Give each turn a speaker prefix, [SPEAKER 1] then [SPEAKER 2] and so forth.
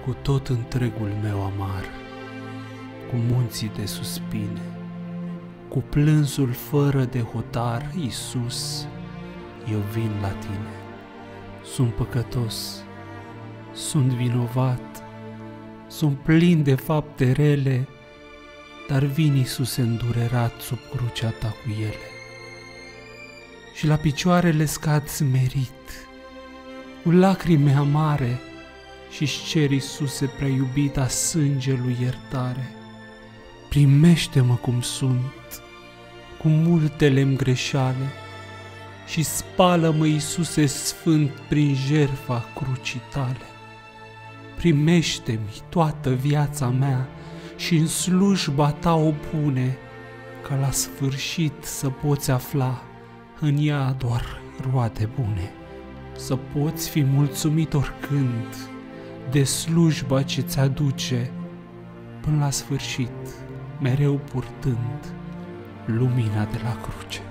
[SPEAKER 1] cu tot întregul meu amar, cu munții de suspine, cu plânsul fără de hotar, Iisus, eu vin la tine. Sunt păcătos, sunt vinovat, sunt plin de fapte rele, dar vin, Iisuse, îndurerat sub crucea ta cu ele. Și la picioarele scad smerit, cu lacrime amare, și-ți cer, Iisuse, prea iubita sângelui iertare. Primește-mă cum sunt, cu multele-mi greșeale, și spală-mă, Iisuse sfânt, prin jertfa crucii tale. Primește-mi toată viața mea și în slujba ta o pune, ca la sfârșit să poți afla în ea doar roade bune, să poți fi mulțumit oricând de slujba ce ți-aduce, până la sfârșit, mereu purtând lumina de la cruce.